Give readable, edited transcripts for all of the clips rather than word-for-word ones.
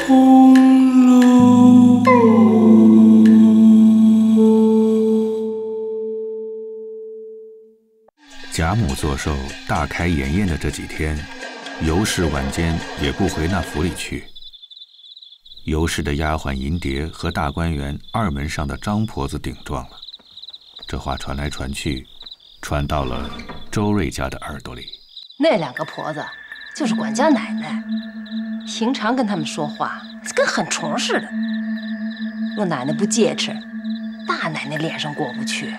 贾母做寿大开筵宴的这几天，尤氏晚间也不回那府里去。尤氏的丫鬟银蝶和大观园二门上的张婆子顶撞了，这话传来传去，传到了周瑞家的耳朵里。 那两个婆子就是管家奶奶，平常跟他们说话跟狠虫似的。若奶奶不戒斥，大奶奶脸上过不去。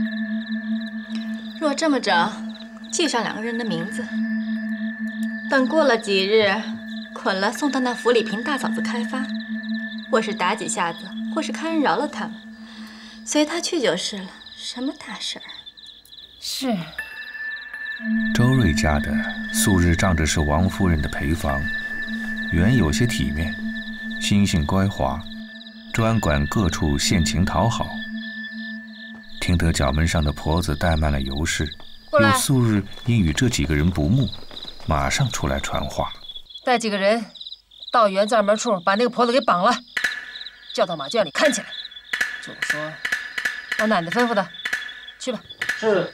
若这么着，记上两个人的名字，等过了几日，捆了送到那府里凭大嫂子开发，或是打几下子，或是看人饶了他们，随他去就是了，什么大事儿？ 是。 周瑞家的素日仗着是王夫人的陪房，原有些体面，心性乖滑，专管各处献情讨好。听得角门上的婆子怠慢了尤氏，又素日因与这几个人不睦，马上出来传话， 带几个人到园子二门处把那个婆子给绑了，叫到马圈里看起来。就说老奶奶吩咐的，去吧。 是。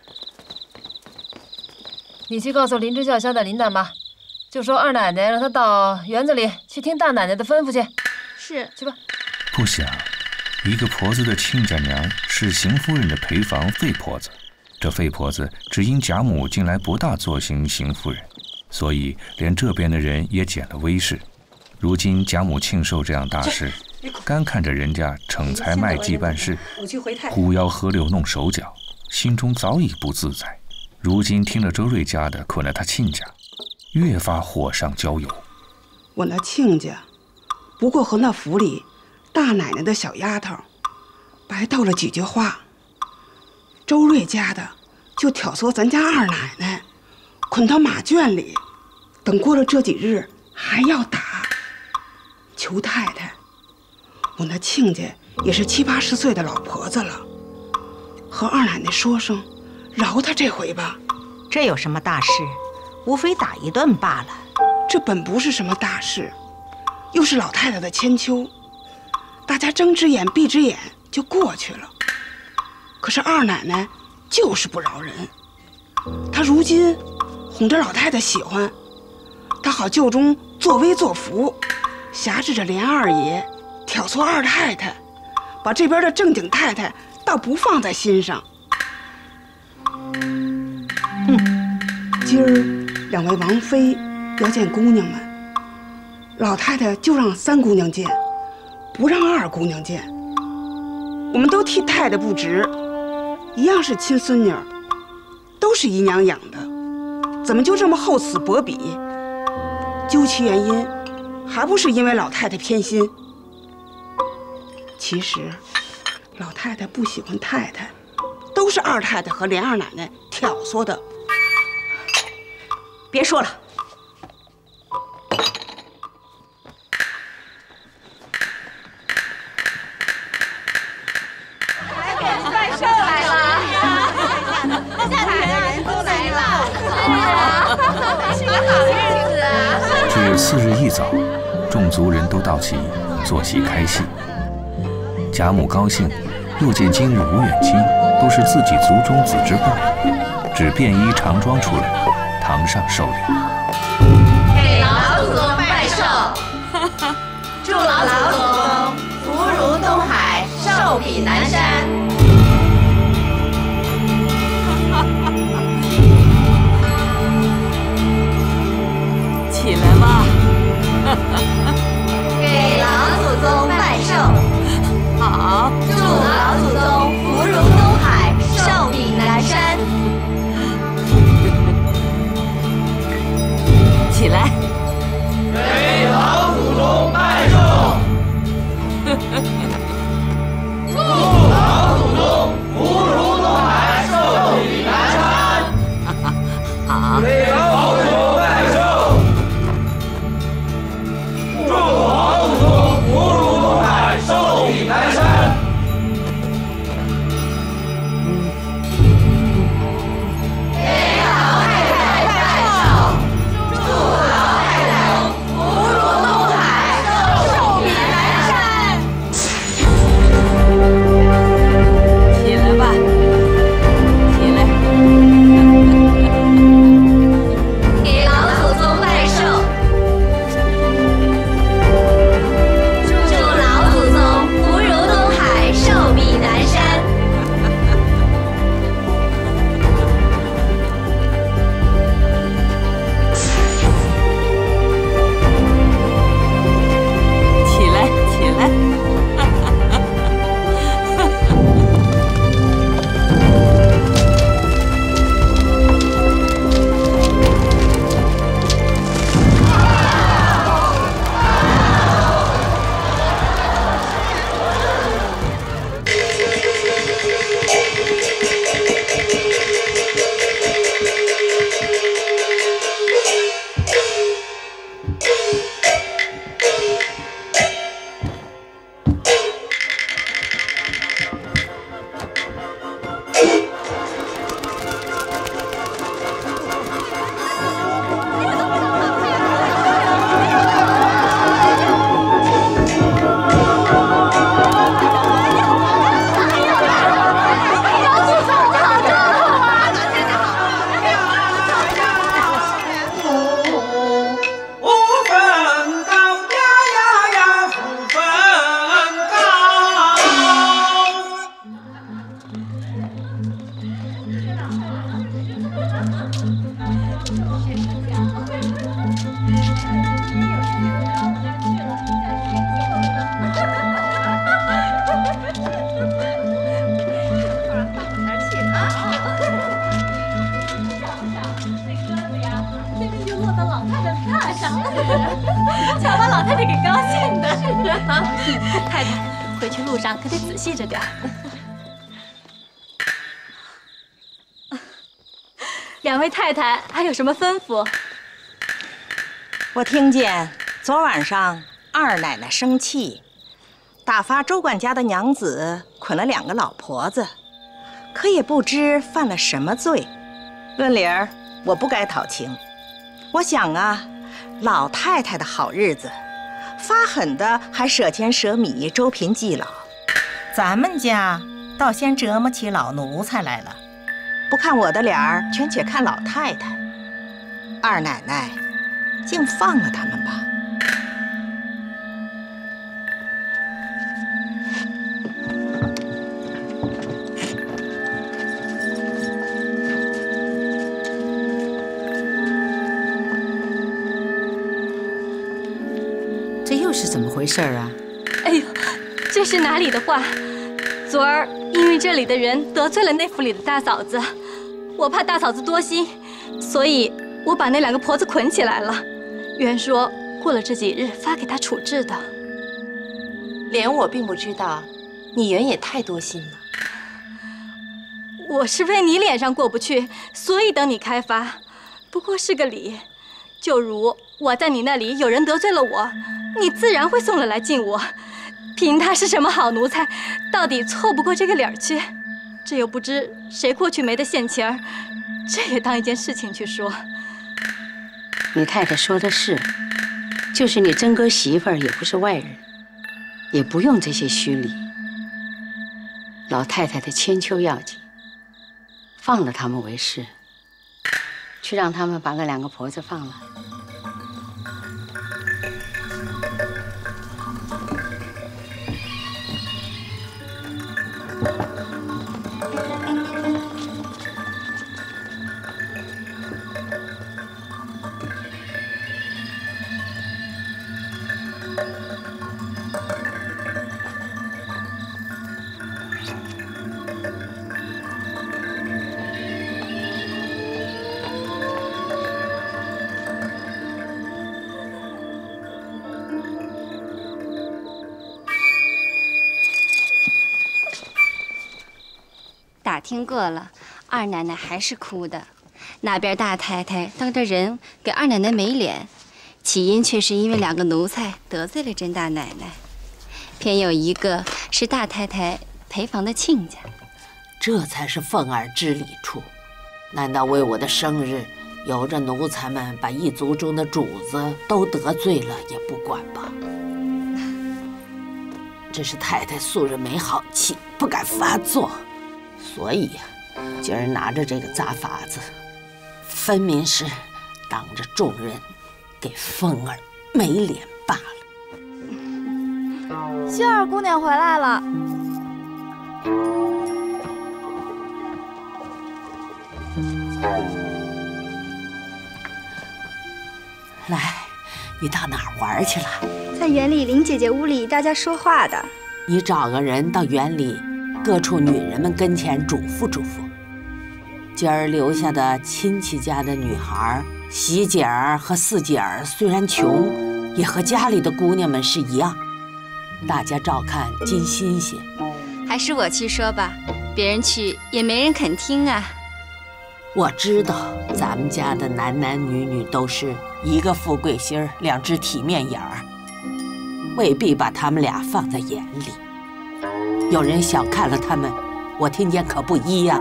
你去告诉林之孝家的林大妈，就说二奶奶让她到园子里去听大奶奶的吩咐去。 是， 去吧。 不想一个婆子的亲家娘是邢夫人的陪房费婆子，这费婆子只因贾母近来不大作行邢夫人，所以连这边的人也减了威势。如今贾母庆寿这样大事，干看着人家逞才卖技办事，呼吆喝溜弄手脚，心中早已不自在。如今听了周瑞家的捆了他亲家，越发火上浇油。 我那亲家不过和那府里大奶奶的小丫头白道了几句话，周瑞家的就挑唆咱家二奶奶捆到马圈里，等过了这几日还要打。裘太太，我那亲家也是70、80岁的老婆子了，和二奶奶说声饶他这回吧。 这有什么大事？无非打一顿罢了。 这本不是什么大事，又是老太太的千秋，大家睁只眼闭只眼就过去了。可是二奶奶就是不饶人，她如今哄着老太太喜欢，她好就中作威作福，挟制着连二爷，挑唆二太太，把这边的正经太太倒不放在心上。今儿两位王妃要见姑娘们，老太太就让三姑娘见，不让二姑娘见。我们都替太太不值，一样是亲孙女儿，都是姨娘养的，怎么就这么厚此薄彼？究其原因，还不是因为老太太偏心。其实老太太不喜欢太太，都是二太太和连二奶奶挑唆的。 别说了， 怪兽来了，下台的人都来了，是个好日子啊！ 这次日一早，众族人都到齐，坐席开戏。贾母高兴，又见今日无远亲，都是自己族中子之辈，只便衣长装出来，堂上受礼。 给老祖宗拜寿，祝老祖宗福如东海，寿比南山。 起来吧。 给老祖宗拜寿， 好， 祝老祖宗福如东海，寿比南山。 起来。 给老祖宗拜寿，祝老祖宗福如东海，寿比南山。 好， 给老祖宗拜寿，祝老祖宗福如东海，寿比南山。 太太，回去路上可得仔细着点。两位太太还有什么吩咐？ 我听见昨晚上二奶奶生气，打发周管家的娘子捆了2个老婆子，可也不知犯了什么罪。论理儿，我不该讨情。我想啊，老太太的好日子，发狠的还舍钱舍米周贫济老，咱们家倒先折磨起老奴才来了。不看我的脸儿，全且看老太太。二奶奶，竟放了他们吧。 这又是怎么回事啊？ 哎呦，这是哪里的话？昨儿因为这里的人得罪了那府里的大嫂子，我怕大嫂子多心，所以我把那2个婆子捆起来了。原说过了这几日发给她处置的。 连我并不知道，你原也太多心了。 我是为你脸上过不去，所以等你开发，不过是个理。就如我在你那里有人得罪了我，你自然会送了来敬我。凭他是什么好奴才，到底凑不过这个理儿去。这又不知谁过去没得现钱儿，这也当一件事情去说。 你太太说的是，就是你真哥媳妇儿也不是外人，也不用这些虚礼。老太太的千秋要紧，放了他们为是。去让他们把那2个婆子放了。 打听过了，二奶奶还是哭的。那边大太太当着人给二奶奶没脸，起因却是因为2个奴才得罪了甄大奶奶，偏有一个是大太太陪房的亲家。 这才是凤儿之理处。难道为我的生日，由着奴才们把一族中的主子都得罪了也不管吧？只是太太素日没好气，不敢发作。所以呀，今儿拿着这个杂法子，分明是当着众人给凤儿没脸罢了。 杏儿姑娘回来了。 来，你到哪儿玩去了？ 在园里林姐姐屋里，大家说话的。 你找个人到园里各处女人们跟前嘱咐嘱咐。今儿留下的亲戚家的女孩喜姐儿和四姐儿，虽然穷，也和家里的姑娘们是一样，大家照看尽新鲜。 还是我去说吧，别人去也没人肯听啊。 我知道咱们家的男男女女都是一个富贵心儿，2只体面眼儿，未必把他们俩放在眼里。有人小看了他们，我听见可不一样。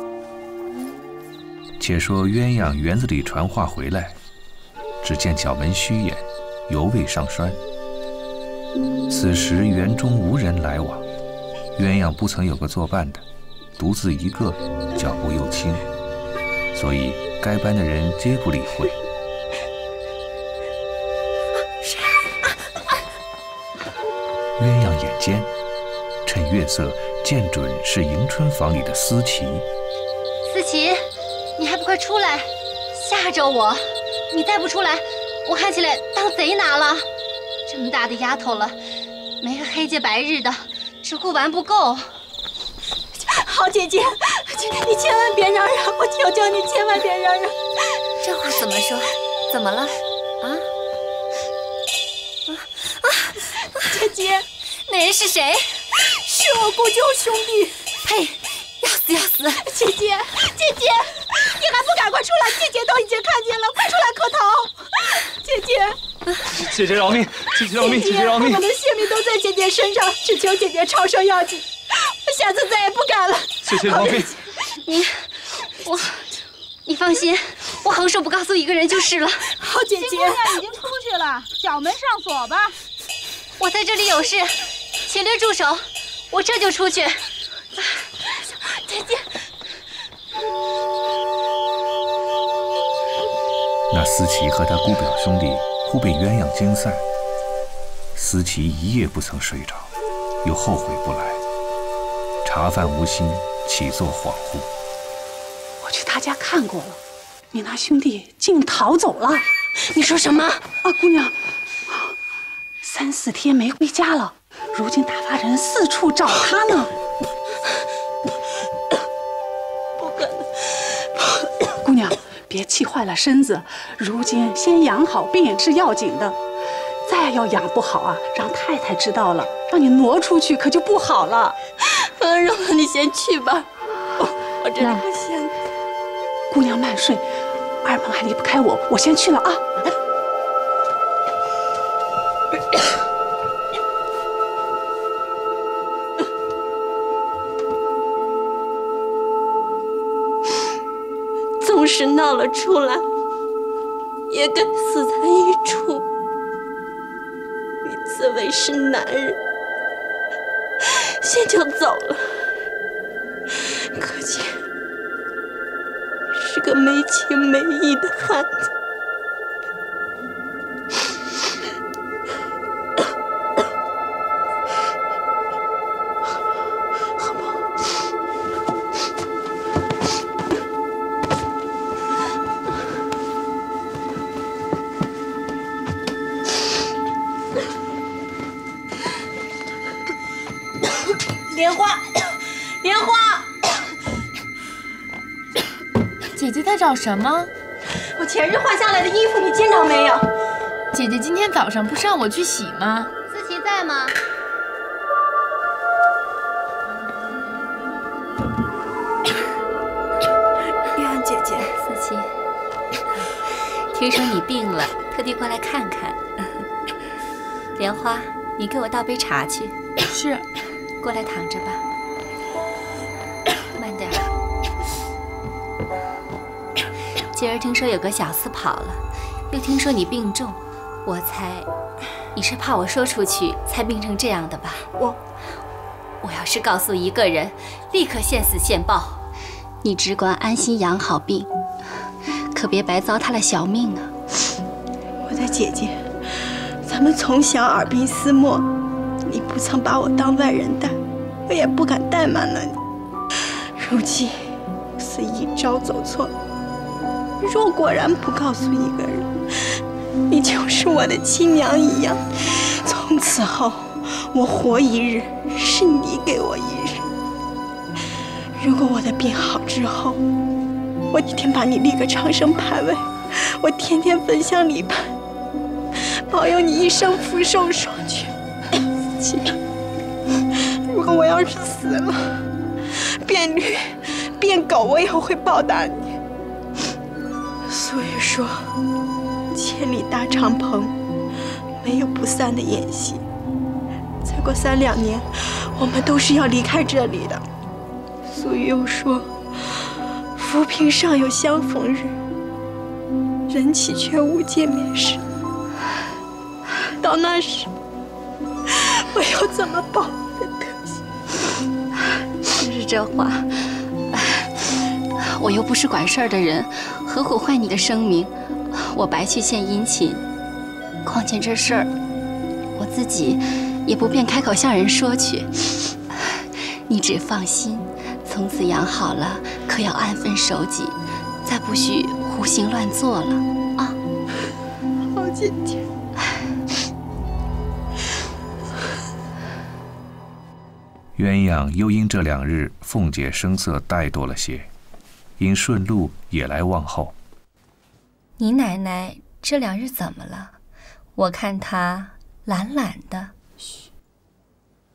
且说鸳鸯园子里传话回来，只见角门虚掩，犹未上栓。此时园中无人来往，鸳鸯不曾有个作伴的，独自一个，脚步又轻，所以该班的人皆不理会。鸳鸯眼尖，趁月色见准是迎春房里的思琪。 思琪，你还不快出来，吓着我！你再不出来，我看起来当贼拿了。这么大的丫头了，没个黑夜白日的，只顾玩不够。 好姐姐，你千万别嚷嚷，我求求你千万别嚷嚷。 这话怎么说？怎么了？ 姐姐， 那人是谁？ 是我姑舅兄弟。 呸！要死要死！ 姐姐，你还不赶快出来？姐姐都已经看见了，快出来磕头！姐姐， 姐姐饶命！姐姐饶命！姐姐饶命！ 我们的性命都在姐姐身上，只求姐姐长寿要紧。我下次再也不敢了。 姐姐饶命！ 你放心，我横竖不告诉一个人就是了。 好，姐姐。 金姑娘已经出去了，角门上锁吧。 我在这里有事，请略住手，我这就出去。 姐姐。 那思琪和他姑表兄弟忽被鸳鸯惊散，思琪一夜不曾睡着，又后悔不来，茶饭无心，起坐恍惚。 我去他家看过了，你那兄弟竟逃走了。 你说什么？ 啊，姑娘，3、4天没回家了，如今打发人四处找他呢。 不可能！ 姑娘，别气坏了身子，如今先养好病是要紧的。再要养不好啊，让太太知道了，让你挪出去可就不好了。 让你先去吧，我真的不想。 姑娘慢睡，二门还离不开我，我先去了啊。 纵使闹了出来，也该死在一处。你自为是男人，先就走了，可见是个没情没义的汉子。 莲花，莲花， 姐姐在找什么？ 我前日换下来的衣服，你见着没有？ 姐姐今天早上不是让我去洗吗？ 思琪在吗？ 玉安姐姐， 思琪，听说你病了，特地过来看看。莲花，你给我倒杯茶去。 是。 过来躺着吧，慢点。今儿听说有个小厮跑了，又听说你病重，我猜你是怕我说出去才病成这样的吧？我要是告诉一个人，立刻现死现报。你只管安心养好病，可别白糟蹋了小命啊！ 我的姐姐，咱们从小耳鬓厮磨。你不曾把我当外人待，我也不敢怠慢了你。如今是一朝走错，若果然不告诉一个人，你就是我的亲娘一样。从此后，我活一日，是你给我一日。如果我的病好之后，我一定把你立个长生牌位，我天天焚香礼拜，保佑你一生福寿双全。如果我要是死了，变驴变狗我也会报答你。所以说，千里大帐篷没有不散的宴席。再过3、2年，我们都是要离开这里的。俗语又说，浮萍上有相逢日，人岂却无见面时。到那时，我又怎么报你的德行？ 就是这话，我又不是管事儿的人，何苦坏你的声名？我白去献殷勤。况且这事儿，我自己也不便开口向人说去。你只放心，从此养好了，可要安分守己，再不许胡行乱做了啊！ 好姐姐。 鸳鸯又因这2日凤姐声色怠惰了些，因顺路也来望候。 你奶奶这2日怎么了？我看她懒懒的。嘘，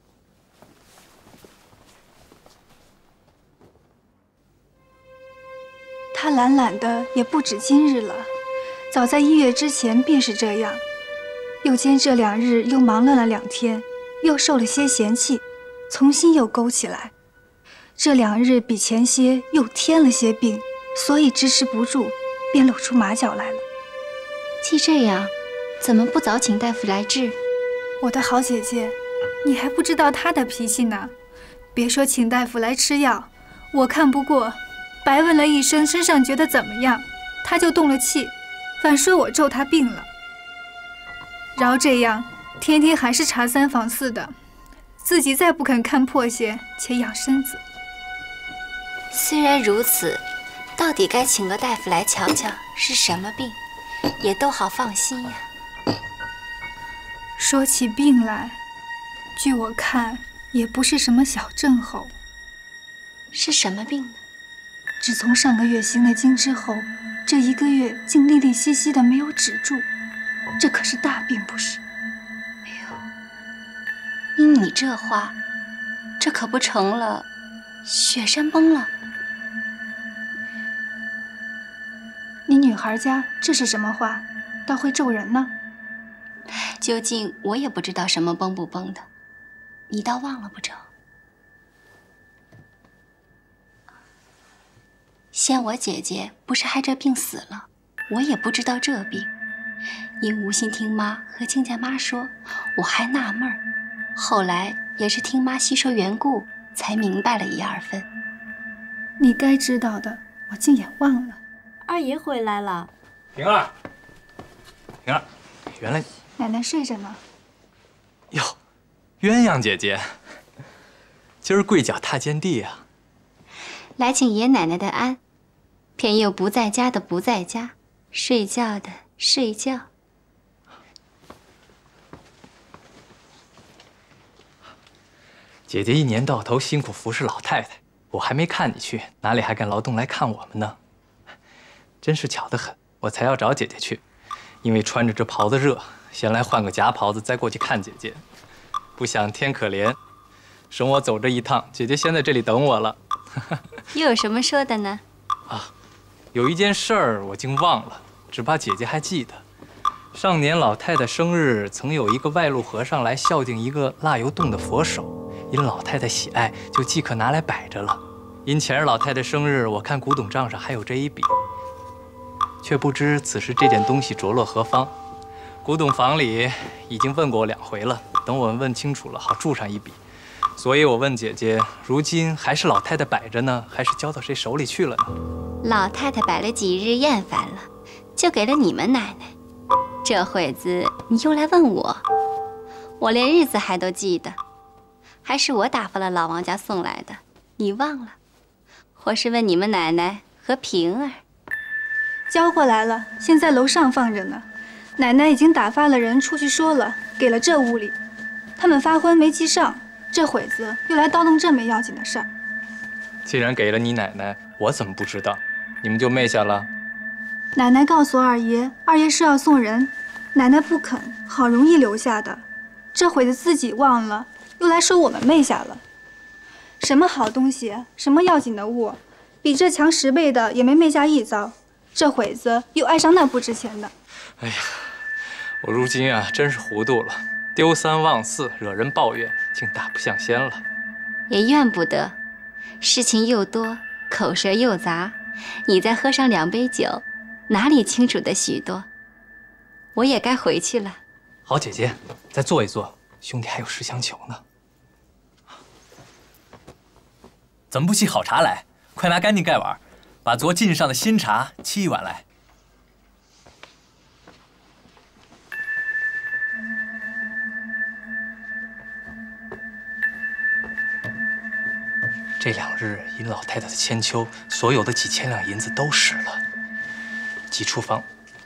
懒懒的也不止今日了，早在1月之前便是这样。又兼这2日又忙乱了2天，又受了些嫌弃，重新又勾起来。这2日比前些又添了些病，所以支持不住，便露出马脚来了。 既这样，怎么不早请大夫来治？ 我的好姐姐，你还不知道他的脾气呢。别说请大夫来吃药，我看不过，白问了一声身上觉得怎么样，他就动了气，反说我咒他病了。饶这样，天天还是查3访4的，自己再不肯看破些，且养身子。 虽然如此，到底该请个大夫来瞧瞧是什么病，也都好放心呀。 说起病来，据我看也不是什么小症候。 是什么病呢？ 自从上个月行了经之后，这1个月竟吝吝兮兮的没有止住，这可是大病不是？ 哎呦，依你这话，这可不成了雪山崩了。 你女孩家这是什么话？倒会咒人呢？ 究竟我也不知道什么崩不崩的，你倒忘了不成？先我姐姐不是害这病死了，我也不知道这病，因无心听妈和亲家妈说，我还纳闷儿，后来也是听妈细说缘故，才明白了1、2分。 你该知道的，我竟也忘了。 二爷回来了。 平儿，平儿，原来奶奶睡着呢。 哟，鸳鸯姐姐，今儿跪脚踏见地啊！ 来请爷奶奶的安，偏又不在家的不在家，睡觉的睡觉。 姐姐一年到头辛苦服侍老太太，我还没看你去，哪里还敢劳动来看我们呢？真是巧得很，我才要找姐姐去，因为穿着这袍子热，先来换个夹袍子，再过去看姐姐。不想天可怜，省我走这一趟，姐姐先在这里等我了。 又有什么说的呢？ 啊，有一件事儿我竟忘了，只怕姐姐还记得。上年老太太生日，曾有一个外路和尚来孝敬一个蜡油洞的佛手，因老太太喜爱，就即刻拿来摆着了。因前日老太太生日，我看古董账上还有这一笔，却不知此时这件东西着落何方。古董房里已经问过我2回了，等我问清楚了，好注上一笔。所以我问姐姐，如今还是老太太摆着呢，还是交到谁手里去了呢？ 老太太摆了几日厌烦了，就给了你们奶奶。这会子你又来问我，我连日子还都记得，还是我打发了老王家送来的，你忘了？或是问你们奶奶和平儿？ 交过来了，现在楼上放着呢。奶奶已经打发了人出去说了，给了这屋里。他们发昏没记上，这会子又来叨弄这么要紧的事儿。 既然给了你奶奶，我怎么不知道？你们就昧下了？ 奶奶告诉二爷，二爷是要送人，奶奶不肯，好容易留下的。这会子自己忘了，又来说我们昧下了。什么好东西，什么要紧的物，比这强10倍的也没昧下一遭。这会子又爱上那不值钱的。 哎呀，我如今啊，真是糊涂了，丢3忘4，惹人抱怨，竟大不像先了。 也怨不得，事情又多，口舌又杂，你再喝上2杯酒，哪里清楚得许多？我也该回去了。 好，姐姐，再坐一坐，兄弟还有事相求呢。怎么不沏好茶来？快拿干净盖碗，把昨进上的新茶沏一碗来。这2日因老太太的千秋，所有的几千两银子都使了。即厨房。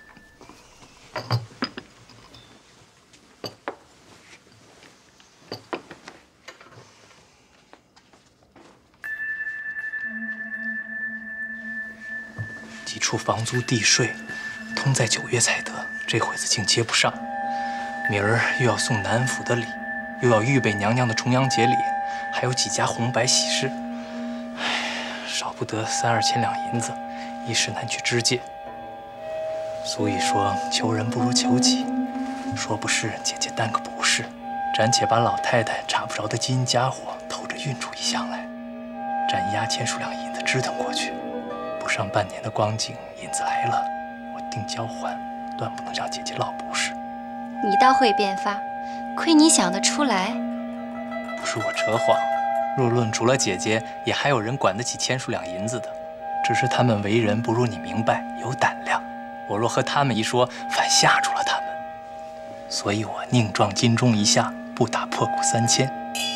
几处房租地税，通在9月才得，这会子竟接不上。明儿又要送南府的礼，又要预备娘娘的重阳节礼，还有几家红白喜事。少不得3、2千两银子， 一时难去知界。俗语说求人不如求己，说不是姐姐担个不是，暂且把老太太查不着的金银家伙偷着运出一箱来，暂押1000数两银子支腾过去。不上半年的光景，银子来了，我定交还，断不能让姐姐落不是。 你倒会变法，亏你想得出来。 不是我扯谎，若论除了姐姐，也还有人管得起1000数两银子的，只是他们为人不如你明白，有胆量。我若和他们一说，反吓住了他们，所以我宁撞金钟一下，不打破鼓3000。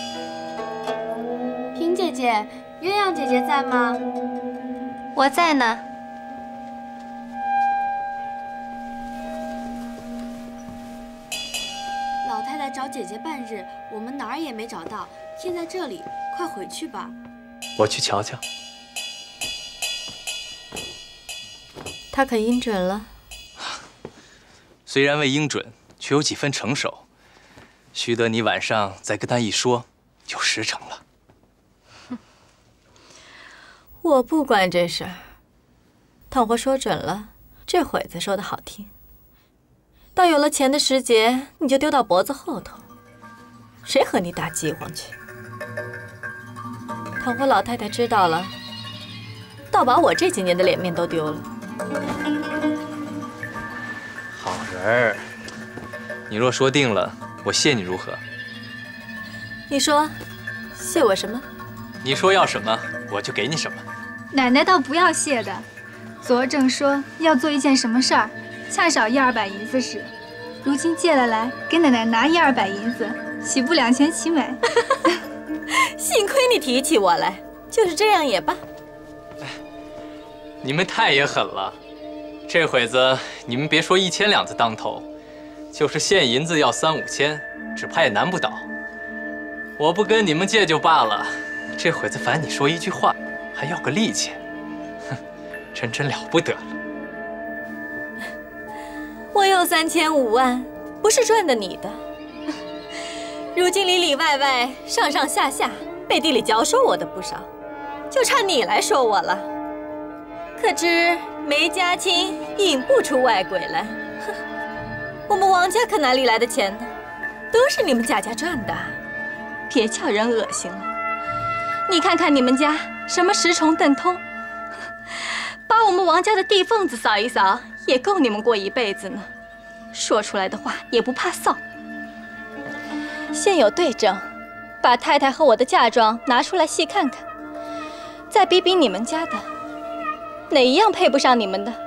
萍姐姐，鸳鸯姐姐在吗？ 我在呢。 老太太找姐姐半日，我们哪儿也没找到，天在这里，快回去吧。 我去瞧瞧。 他可应准了？ 虽然未应准，却有几分成熟。须得你晚上再跟他一说，就实成了。 我不管这事儿。倘或说准了，这会子说的好听。到有了钱的时节，你就丢到脖子后头，谁和你打饥荒去？倘或老太太知道了，倒把我这几年的脸面都丢了。 好人儿，你若说定了，我谢你如何？ 你说，谢我什么？ 你说要什么，我就给你什么。 奶奶倒不要谢的，昨正说要做一件什么事儿，恰少100-200银子时，如今借了来，给奶奶拿100-200银子，岂不两全其美？ 幸亏你提起我来，就是这样也罢。 你们太也狠了，这会子你们别说1000两子当头，就是现银子要3-5千，只怕也难不倒。我不跟你们借就罢了，这会子烦你说一句话，还要个利钱，哼，真了不得了。 我有3千5万，不是赚的你的。如今里里外外、上上下下，背地里嚼说我的不少，就差你来说我了。可知没家亲，引不出外鬼来。哼，我们王家可哪里来的钱呢？都是你们贾家赚的，别叫人恶心了。你看看你们家什么石崇邓通，把我们王家的地缝子扫一扫，也够你们过一辈子呢。说出来的话也不怕臊。现有对证，把太太和我的嫁妆拿出来细看看，再比比你们家的，哪一样配不上你们的？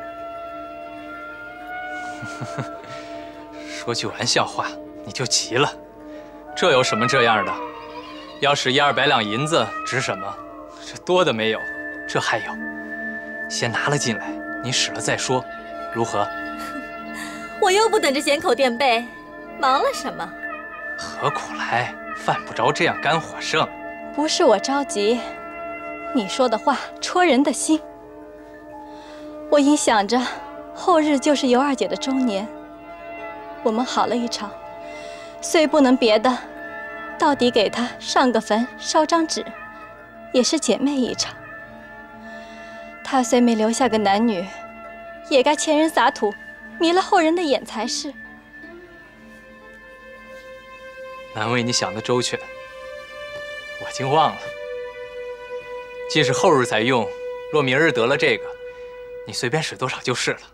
说句玩笑话，你就急了。这有什么这样的？要是100-200两银子值什么？这多的没有，这还有。先拿了进来，你使了再说，如何？ 我又不等着衔口垫背，忙了什么？ 何苦来？犯不着这样肝火盛。 不是我着急，你说的话戳人的心。我因想着后日就是尤二姐的周年，我们好了一场，虽不能别的，到底给她上个坟烧张纸，也是姐妹一场。她虽没留下个男女，也该前人撒土，迷了后人的眼才是。 难为你想得周全，我竟忘了。既是后日才用，若明日得了这个，你随便使多少就是了。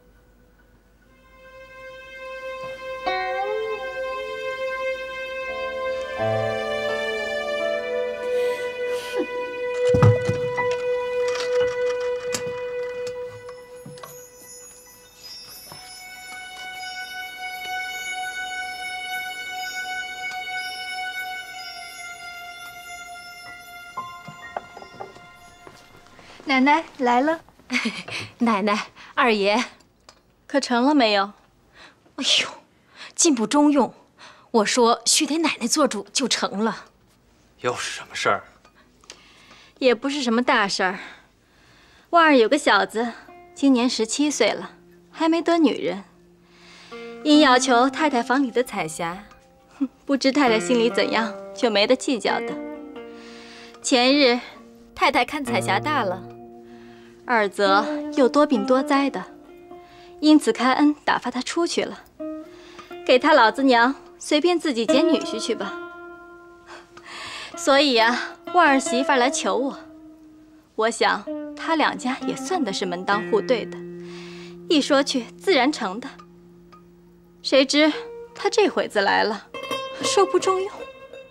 奶奶来了。 奶奶、二爷， 可成了没有？ 哎呦，进不中用。我说须得奶奶做主就成了。 又是什么事儿？ 也不是什么大事儿。万儿有个小子，今年17岁了，还没得女人，因要求太太房里的彩霞，不知太太心里怎样，就没得计较的。前日太太看彩霞大了， 二则又多病多灾的，因此开恩打发他出去了，给他老子娘随便自己捡女婿去吧。所以呀，旺儿媳妇来求我，我想他两家也算的是门当户对的，一说去自然成的。谁知他这会子来了，说不中用。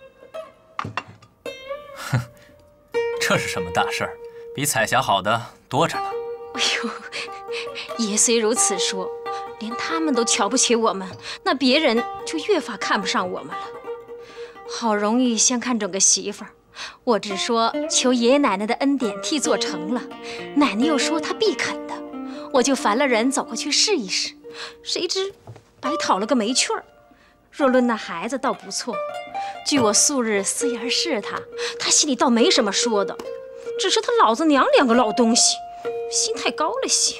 哼，这是什么大事儿？比彩霞好的多着呢。 哎呦，爷虽如此说，连他们都瞧不起我们，那别人就越发看不上我们了。好容易先看准个媳妇儿，我只说求爷爷奶奶的恩典替做成了，奶奶又说她必肯的，我就烦了人走过去试一试，谁知白讨了个没趣儿。若论那孩子倒不错，据我素日私言试他心里倒没什么说的，只是他老子娘两个老东西，心太高了些。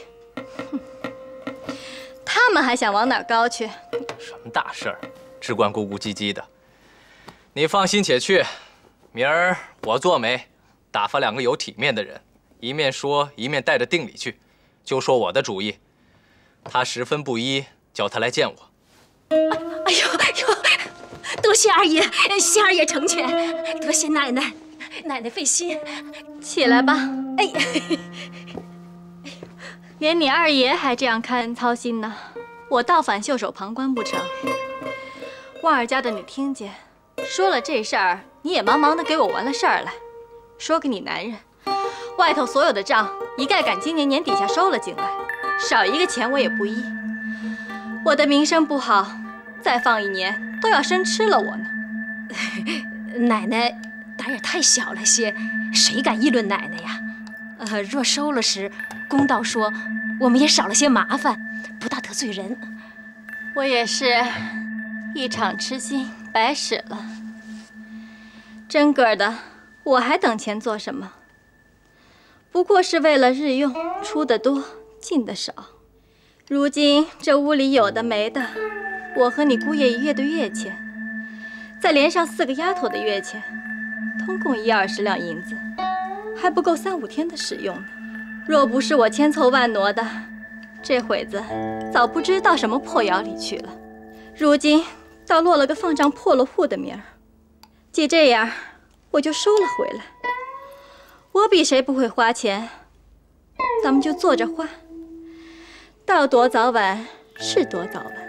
他们还想往哪儿高去？ 什么大事儿，只管咕咕唧唧的。你放心且去，明儿我做媒，打发2个有体面的人，一面说一面带着定礼去，就说我的主意。他十分不依，叫他来见我。 哎呦，多谢二爷，谢二爷成全，多谢奶奶，奶奶费心。 起来吧。哎，连你二爷还这样看恩操心呢，我倒反袖手旁观不成？旺儿家的你听见，说了这事儿，你也忙的给我完了事儿来。说给你男人，外头所有的账一概赶今年年底下收了进来，少一个钱我也不依。我的名声不好，再放1年都要生吃了我呢。 奶奶胆也太小了些，谁敢议论奶奶呀？若收了时，公道说我们也少了些麻烦，不大得罪人。 我也是一场痴心白使了。真个的，我还等钱做什么？不过是为了日用，出的多，进的少。如今这屋里有的没的，我和你姑爷1月的月钱，再连上4个丫头的月钱，通共1-20两银子，还不够3-5天的使用呢。若不是我千凑万挪的，这会子早不知到什么破窑里去了。如今倒落了个放账破了户的名儿。既这样，我就收了回来。我比谁不会花钱，咱们就坐着花，到多早晚是多早晚。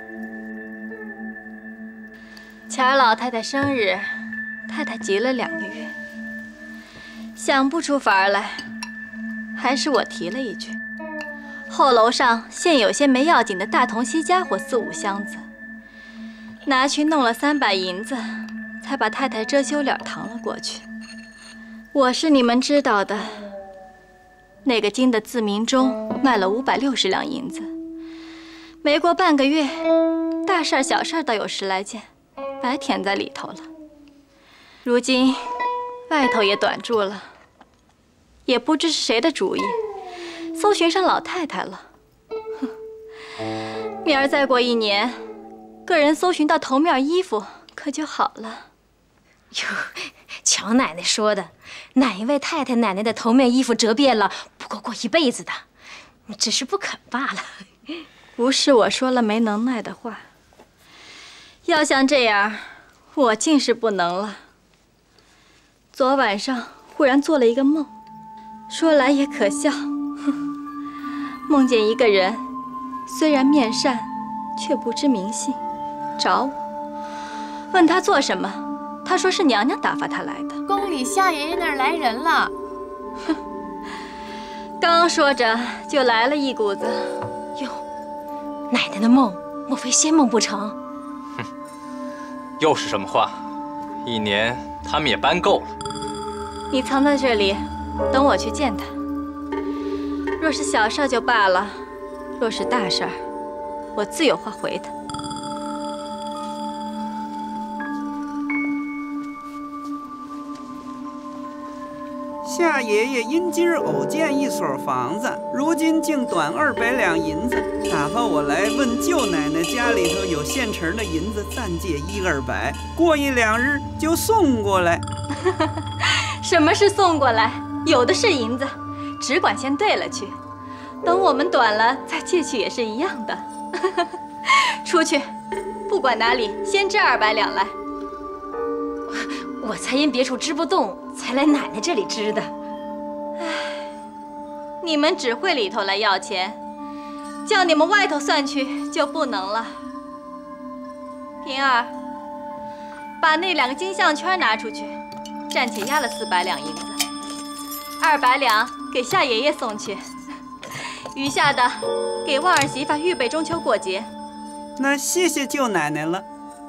前儿老太太生日，太太急了2个月，想不出法儿来，还是我提了一句。后楼上现有些没要紧的大铜锡家伙4-5箱子，拿去弄了300银子，才把太太遮羞脸搪了过去。我是你们知道的，那个金的自鸣钟卖了560两银子，没过半个月，大事儿小事儿倒有10来件，白填在里头了。如今外头也短住了，也不知是谁的主意，搜寻上老太太了。哼，明儿再过1年，个人搜寻到头面衣服，可就好了。 哟，瞧奶奶说的，哪一位太太奶奶的头面衣服折遍了，不够过一辈子的，只是不肯罢了。 不是我说了没能耐的话，要像这样，我竟是不能了。昨晚上忽然做了一个梦，说来也可笑，梦见一个人，虽然面善，却不知名姓，找我，问他做什么。他说是娘娘打发他来的。 宫里夏爷爷那儿来人了。 哼，刚说着就来了一股子。 哟，奶奶的梦，莫非仙梦不成？ 哼，又是什么话？1年他们也搬够了。 你藏在这里，等我去见他。若是小事就罢了，若是大事，我自有话回他。 夏爷爷因今儿偶见一所房子，如今竟短200两银子，打发我来问舅奶奶家里头有现成的银子，暂借1-200，过1、2日就送过来。 什么是送过来？有的是银子， 只管先兑了去，等我们短了再借去也是一样的。出去，不管哪里，先支200两来。 我才因别处支不动，才来奶奶这里支的。 唉，你们只会里头来要钱，叫你们外头算去就不能了。平儿，把那2个金项圈拿出去，暂且押了400两银子，200两给夏爷爷送去，余下的给旺儿媳妇预备中秋过节。 那谢谢舅奶奶了。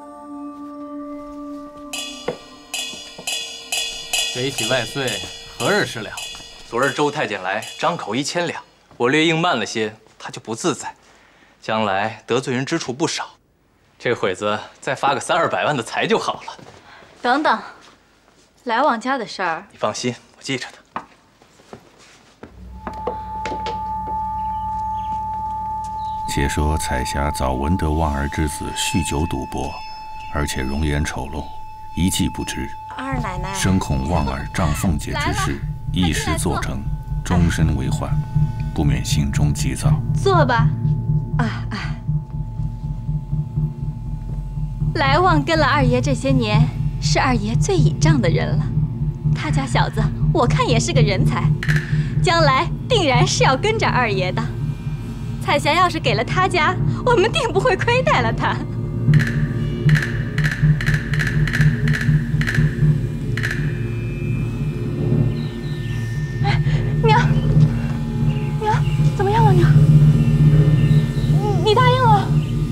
北喜万岁，何日是了？昨日周太监来，张口1000两，我略应慢了些，他就不自在，将来得罪人之处不少。这会子再发个300-200万的财就好了。 等等，来旺家的事儿， 你放心，我记着呢。 且说彩霞早闻得旺儿之子酗酒赌博，而且容颜丑陋，一计不知。 二奶奶深恐旺儿仗凤姐之事一时做成，终身为患，不免心中急躁。 坐吧。来旺跟了二爷这些年，是二爷最倚仗的人了。他家小子，我看也是个人才，将来定然是要跟着二爷的。彩霞要是给了他家，我们定不会亏待了他。娘，怎么样了，娘？你答应了？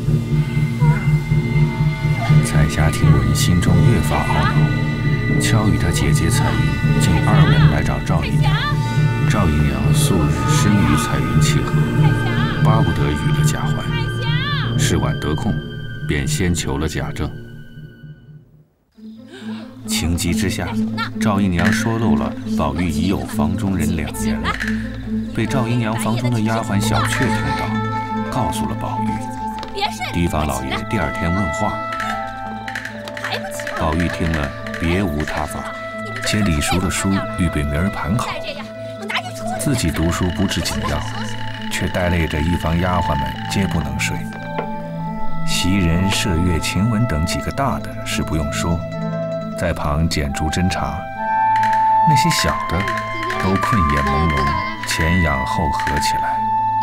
彩霞听闻，心中越发懊恼，悄与她姐姐彩云进2门来找赵姨娘。赵姨娘素日深与彩云契合，巴不得与了贾环。事晚得空，便先求了贾政。情急之下，赵姨娘说漏了宝玉已有房中人2年了，被赵姨娘房中的丫鬟小雀听到，告诉了宝玉。提防老爷第2天问话。宝玉听了，别无他法，且李叔的书预备明儿盘考，自己读书不知紧要，却带累着一房丫鬟们皆不能睡。袭人、麝月、晴雯等几个大的是不用说，在旁捡烛侦查，那些小的都困眼朦胧，前仰后合起来。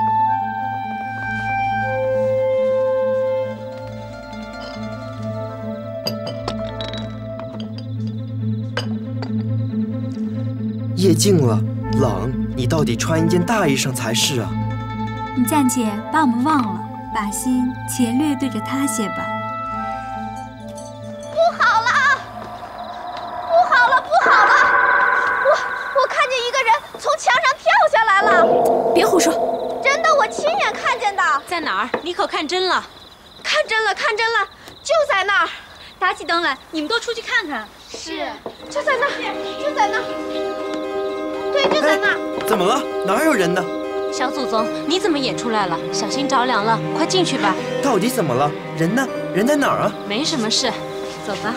夜静了，冷，你到底穿一件大衣裳才是啊！ 你暂且把我们忘了，把心且略对着他些吧。 不好了！不好了！不好了！我看见一个人从墙上跳下来了！ 别胡说！ 真的，我亲眼看见的。 在哪儿？你可看真了？ 看真了，看真了，就在那儿。 打起灯来，你们都出去看看。 是，就在那儿，就在那儿。对，就在那儿。 怎么了？哪有人呢？ 小祖宗，你怎么也出来了？小心着凉了，快进去吧。 到底怎么了？人呢？人在哪儿啊？ 没什么事，走吧。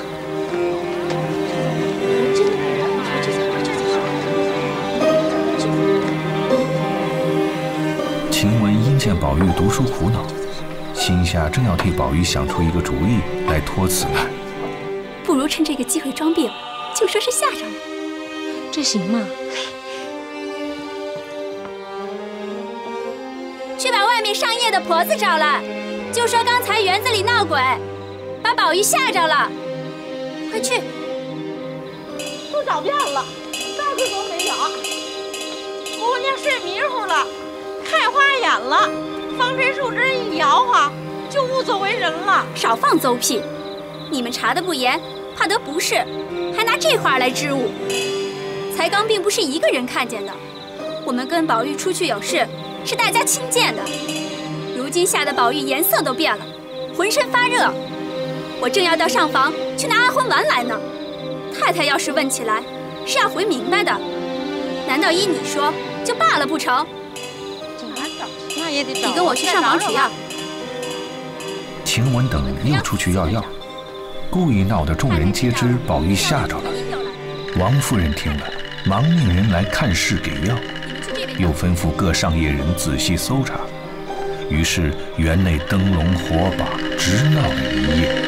晴雯因见宝玉读书苦恼，心下正要替宝玉想出一个主意来脱此难， 不如趁这个机会装病，就说是吓着了。 这行吗？ 去把外面上夜的婆子找来，就说刚才园子里闹鬼，把宝玉吓着了。快去！ 都找遍了，到处都没有。姑娘睡迷糊了，看花眼了，方针树枝一摇晃，就误作为人了。 少放邹屁！你们查得不严，怕得不是，还拿这话来支吾。才刚并不是一个人看见的，我们跟宝玉出去有事，是大家亲见的。如今吓得宝玉颜色都变了，浑身发热。我正要到上房去拿阿昏丸来呢。太太要是问起来，是要回明白的。难道依你说就罢了不成？ 那也得找。 你跟我去上房取药。 晴雯等又出去要药，故意闹得众人皆知宝玉吓着了。王夫人听了，忙命人来看事给药。 又吩咐各上业人仔细搜查。于是园内灯笼火把，直闹了一夜。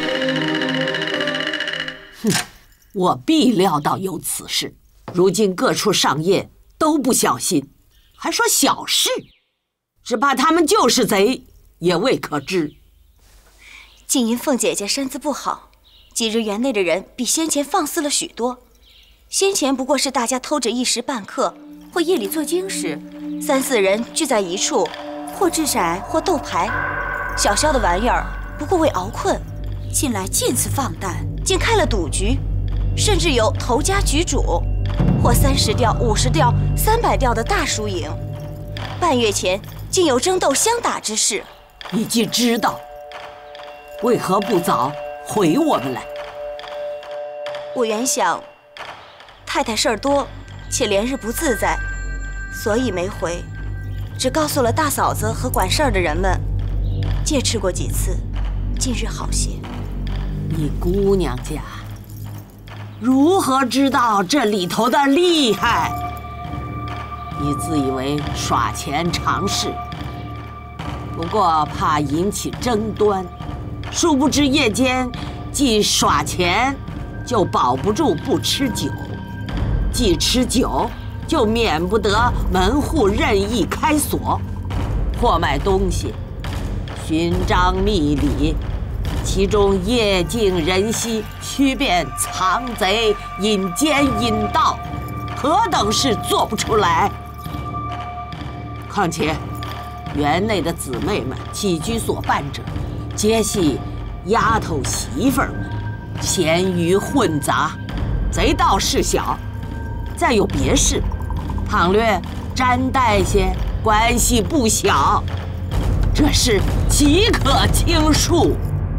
哼，我必料到有此事。如今各处上业都不小心，还说小事，只怕他们就是贼，也未可知。 竟因凤姐姐身子不好，今日园内的人比先前放肆了许多。先前不过是大家偷着一时半刻，或夜里做经时，3、4人聚在一处，或掷骰，或斗牌，小小的玩意儿，不过为熬困。近来渐次放诞，竟开了赌局，甚至有头家局主，或30吊、50吊、300吊的大输赢。半月前竟有争斗相打之事。 你既知道，为何不早回我们来？ 我原想太太事儿多，且连日不自在，所以没回，只告诉了大嫂子和管事儿的人们，借吃过几次，近日好些。 你姑娘家如何知道这里头的厉害？你自以为耍钱常事，不过怕引起争端，殊不知夜间既耍钱，就保不住不吃酒；既吃酒，就免不得门户任意开锁，或卖东西，寻章觅理，其中夜静人稀，区辨藏贼、引奸、引盗，何等事做不出来？况且园内的姊妹们起居所办者，皆系丫头媳妇儿们，咸鱼混杂，贼盗事小。再有别事，倘略沾带些，关系不小，这事岂可轻恕？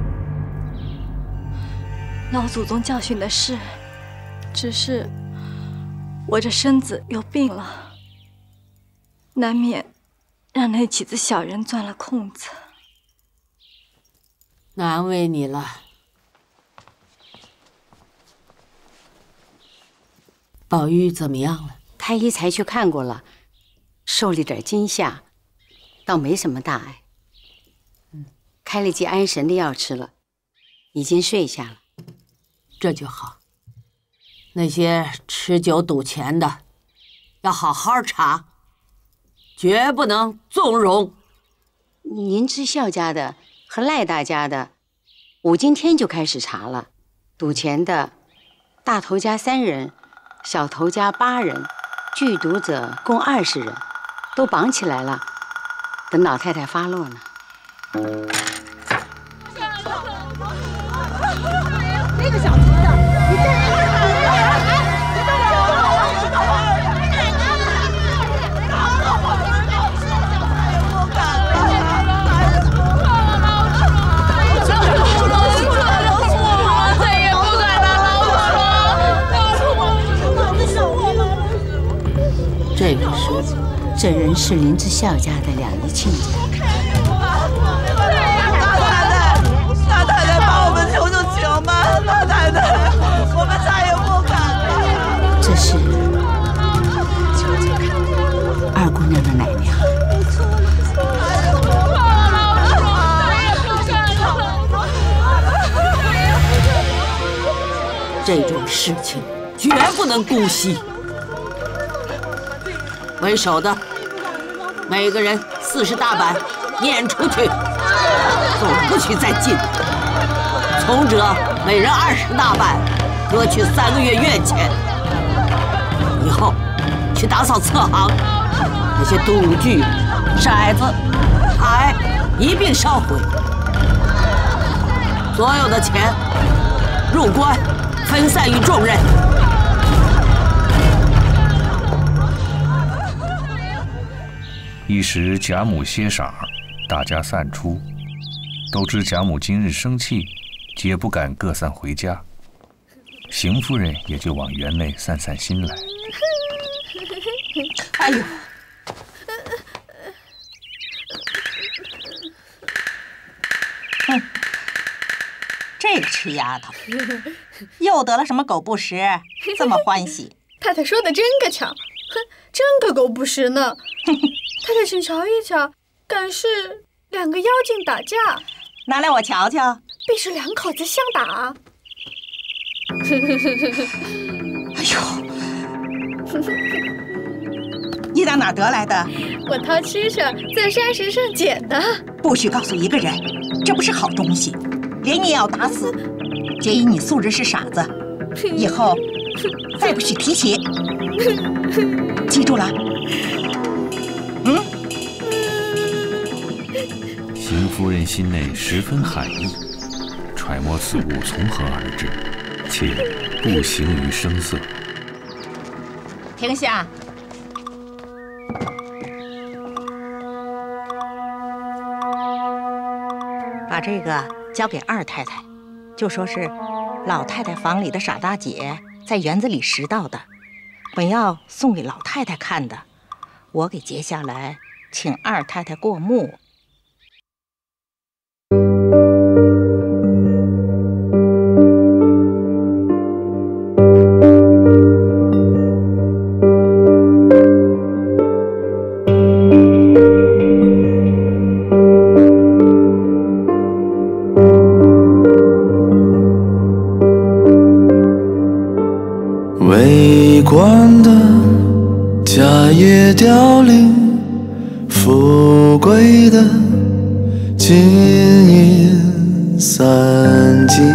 老祖宗教训的是，只是我这身子有病了，难免让那几个小人钻了空子。 难为你了。宝玉怎么样了？ 太医才去看过了，受了点惊吓，倒没什么大碍。开了剂安神的药吃了，已经睡下了。 这就好。那些吃酒赌钱的，要好好查，绝不能纵容。 您知孝家的和赖大家的，我今天就开始查了。赌钱的，大头家3人，小头家8人，聚赌者共20人，都绑起来了，等老太太发落呢。 那个小子，你站在那儿！ 这个是，这人是林之孝家的两姨亲家。 大太太，把我们求求情吧！大太太，我们再也不敢了。 这是二姑娘的奶娘。 这种事情绝不能姑息。为首的，每个人40大板，撵出去，总不许再进。从者每人20大板，各取3个月月钱。以后去打扫侧行，那些赌具、骰子、牌一并烧毁。所有的钱入关，分散于众人。 一时贾母歇晌，大家散出，都知贾母今日生气，皆不敢各散回家。邢夫人也就往园内散散心来。 哎呦！哼，这吃丫头又得了什么狗不食，这么欢喜？ 太太说的真个巧， 哼，真个狗不识呢！太太，请瞧一瞧，敢是两个妖精打架？ 拿来我瞧瞧。 必是两口子相打。 哎呦！你打哪儿得来的？ 我掏蛆上在山石上捡的。 不许告诉一个人，这不是好东西，连你也要打死。介意你素质是傻子，以后再不许提起，记住了。 邢夫人心内十分寒意，揣摩此物从何而至，且不形于声色。 停下！把这个交给二太太，就说是老太太房里的傻大姐在园子里拾到的，本要送给老太太看的，我给截下来，请二太太过目。 围观的家业凋零，富贵的金银散尽。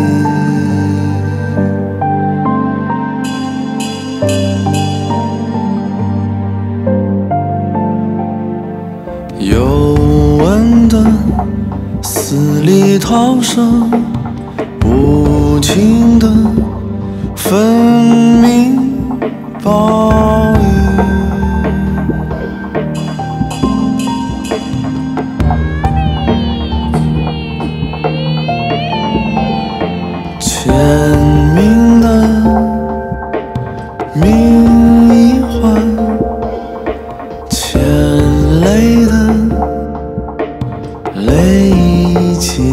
有闻的死里逃生，无情的分明报应。签名的名一换，牵泪的泪一牵，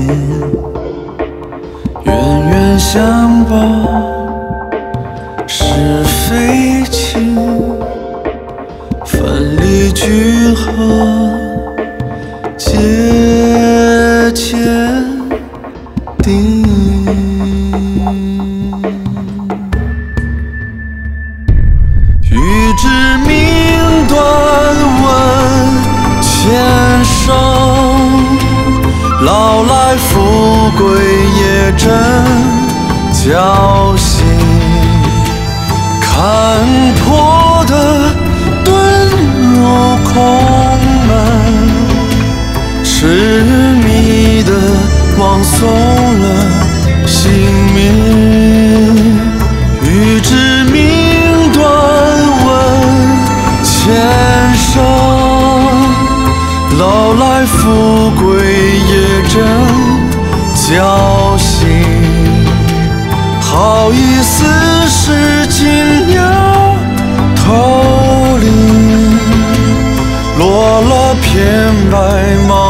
冤冤相报是非情，分离聚合皆签定。欲知命断问前生，老来富贵也真侥幸。看破的遁入空门，痴迷的枉送了性命。欲知命断问前生，老来富贵也真侥幸。好一丝是金鸟投林，落了片白毛。